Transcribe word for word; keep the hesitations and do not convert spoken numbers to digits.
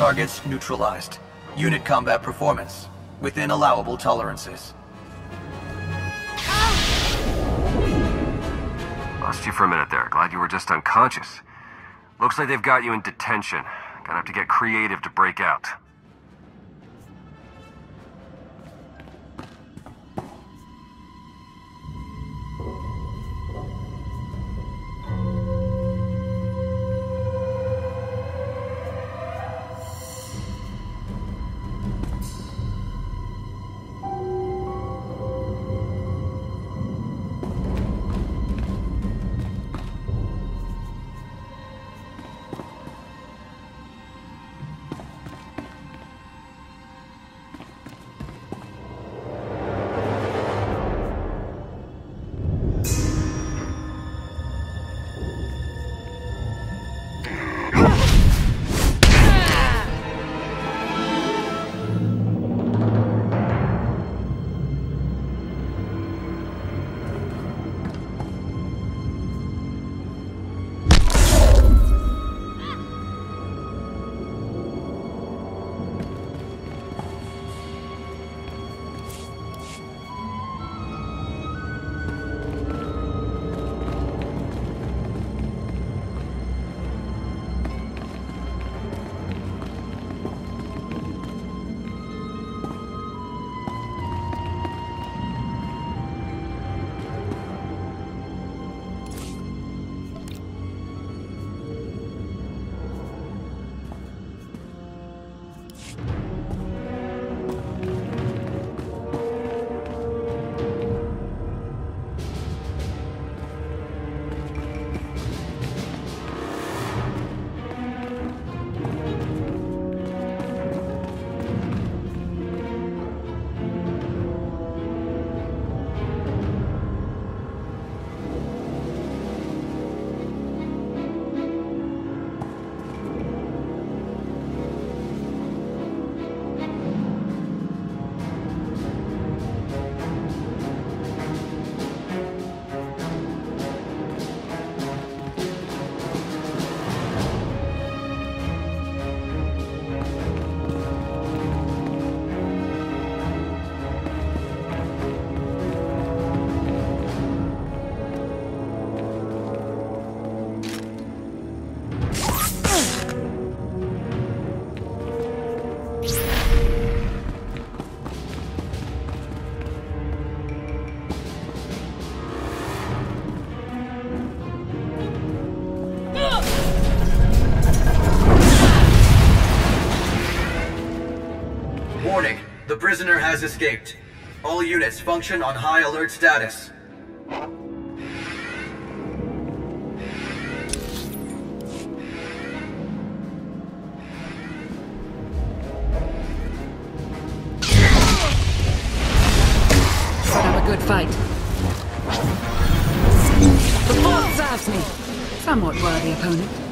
targets neutralized. Unit combat performance within allowable tolerances. Lost you for a minute there. Glad you were just unconscious. Looks like they've got you in detention. Gonna have to get creative to break out. Warning, the prisoner has escaped. All units function on high alert status. Put up a good fight. The fort serves me. Somewhat worthy opponent.